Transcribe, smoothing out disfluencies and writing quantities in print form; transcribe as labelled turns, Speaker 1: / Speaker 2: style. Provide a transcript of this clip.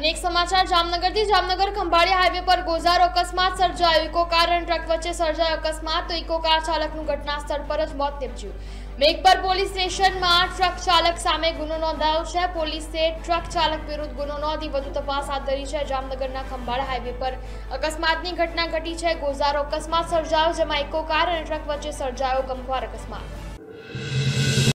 Speaker 1: અને એક સમાચાર જામનગરથી જામનગર ખંભાળિયા હાઈવે પર ગોઝારો અકસ્માત સર્જાયો। ઇકો કાર અને ટ્રક વચ્ચે સર્જાયો અકસ્માત તો ઇકો કાર ચાલકનું ઘટના સ્થળ પર જ મોત નીપજ્યું। મેઘપર પોલીસ સ્ટેશનમાં ટ્રક ચાલક સામે ગુનો નોંધાયો છે। પોલીસે ટ્રક ચાલક વિરુદ્ધ ગુનો નોંધી વધુ તપાસ હાથ ધરી છે। જામનગરના ખંભાળિયા હાઈવે પર અકસ્માતની ઘટના ઘટી છે। ગોઝારો અકસ્માત સર્જાયો, જેમાં ઇકો કાર અને ટ્રક વચ્ચે સર્જાયો ગમખ્વાર અકસ્માત।